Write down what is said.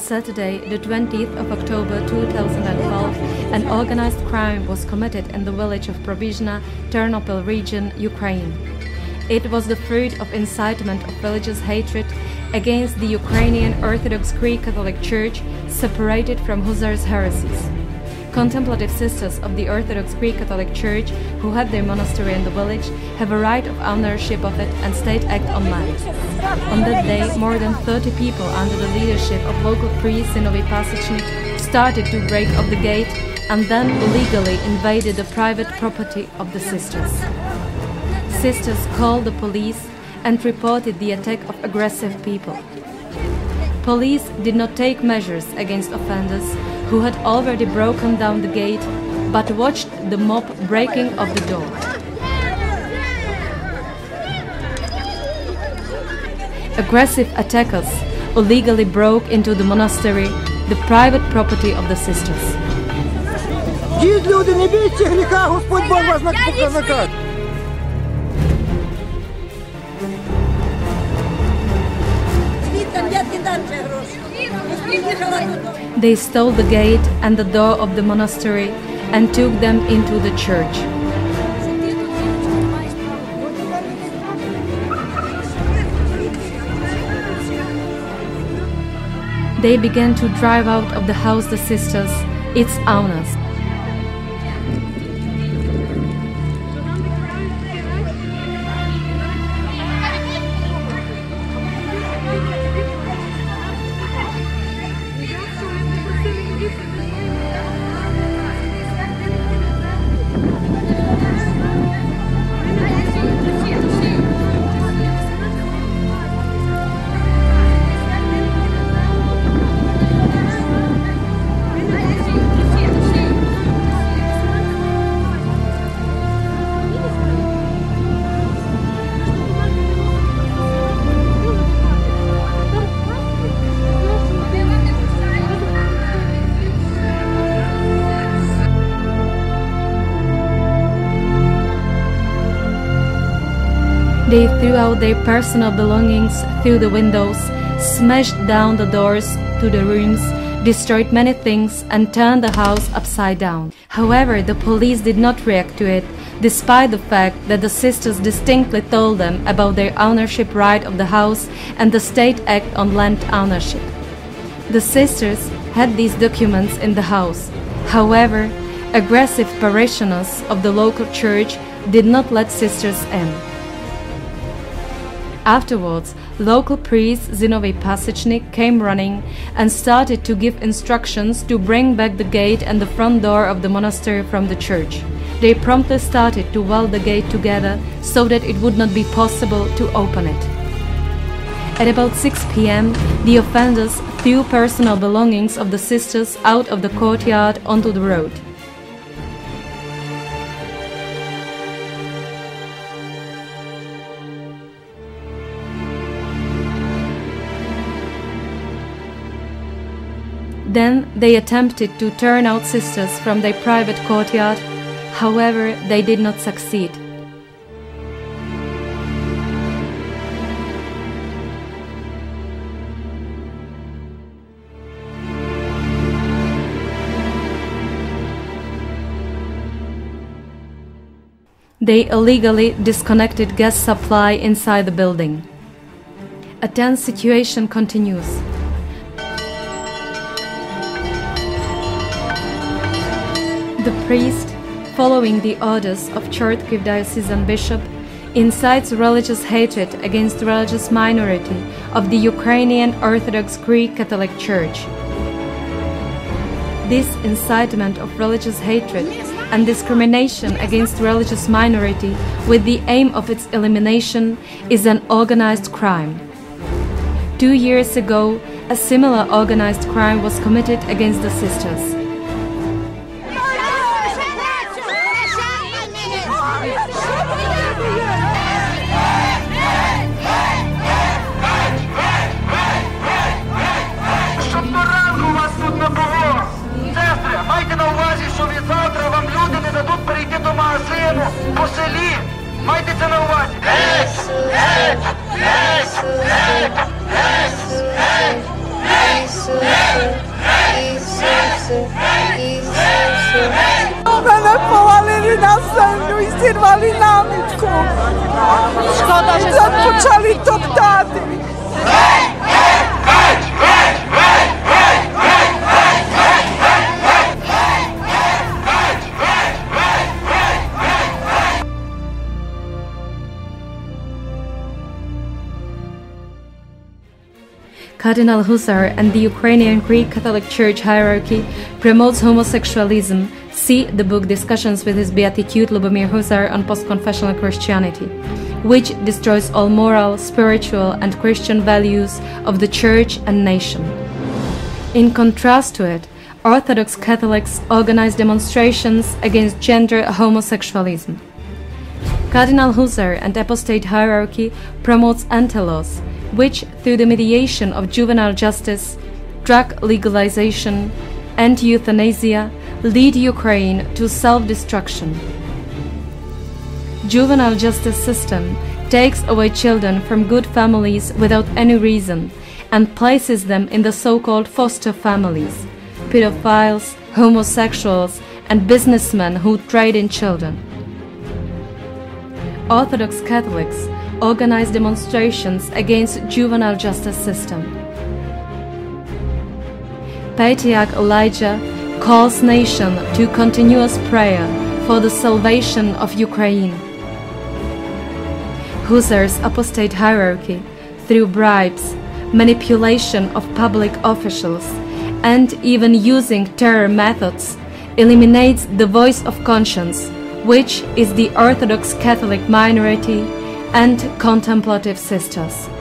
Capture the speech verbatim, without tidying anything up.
Saturday, the twentieth of October two thousand twelve, an organized crime was committed in the village of Provyzhna, Ternopil region, Ukraine. It was the fruit of incitement of religious hatred against the Ukrainian Orthodox Greek Catholic Church, separated from Hussars' heresies. Contemplative sisters of the Orthodox Greek Catholic Church, who had their monastery in the village, have a right of ownership of it and state act on land. On that day, more than thirty people under the leadership of local priest Zinovy Pasechnik started to break up the gate and then illegally invaded the private property of the sisters. Sisters called the police and reported the attack of aggressive people. Police did not take measures against offenders who had already broken down the gate, but watched the mob breaking of the door. Aggressive attackers illegally broke into the monastery, the private property of the sisters. Люди, не бійте гріха, Господь Бог вас накаже. They stole the gate and the door of the monastery and took them into the church. They began to drive out of the house the sisters, its owners. They threw out their personal belongings through the windows, smashed down the doors to the rooms, destroyed many things, and turned the house upside down. However, the police did not react to it, despite the fact that the sisters distinctly told them about their ownership right of the house and the state act on land ownership. The sisters had these documents in the house. However, aggressive parishioners of the local church did not let sisters in. Afterwards, local priest Zinovy Pasechnik came running and started to give instructions to bring back the gate and the front door of the monastery from the church. They promptly started to weld the gate together so that it would not be possible to open it. At about six p m, the offenders threw personal belongings of the sisters out of the courtyard onto the road. Then they attempted to turn out sisters from their private courtyard. However, they did not succeed. They illegally disconnected gas supply inside the building. A tense situation continues. The priest, following the orders of Chertkiv diocesan bishop, incites religious hatred against the religious minority of the Ukrainian Orthodox Greek Catholic Church. This incitement of religious hatred and discrimination against the religious minority with the aim of its elimination is an organized crime. Two years ago, a similar organized crime was committed against the sisters. По селі, майте це на увазі. Геть! Геть! Геть! Геть! Геть! Геть! Геть! powalili na zemlju i zirwali namiotku. Szkoda, że Zapoczęli toptady. Cardinal Husar and the Ukrainian Greek Catholic Church hierarchy promotes homosexualism. See the book Discussions with His Beatitude Lubomir Husar on Post-Confessional Christianity, which destroys all moral, spiritual and Christian values of the Church and nation. In contrast to it, Orthodox Catholics organize demonstrations against gender homosexualism. Cardinal Husar and apostate hierarchy promotes anti-laws, which, through the mediation of juvenile justice, drug legalization, and euthanasia, lead Ukraine to self-destruction. Juvenile justice system takes away children from good families without any reason and places them in the so-called foster families, pedophiles, homosexuals, and businessmen who trade in children. Orthodox Catholics organize demonstrations against juvenile justice system. Patriarch Elijah calls nation to continuous prayer for the salvation of Ukraine. Husar's apostate hierarchy, through bribes, manipulation of public officials, and even using terror methods, eliminates the voice of conscience, which is the Orthodox Catholic minority and contemplative sisters.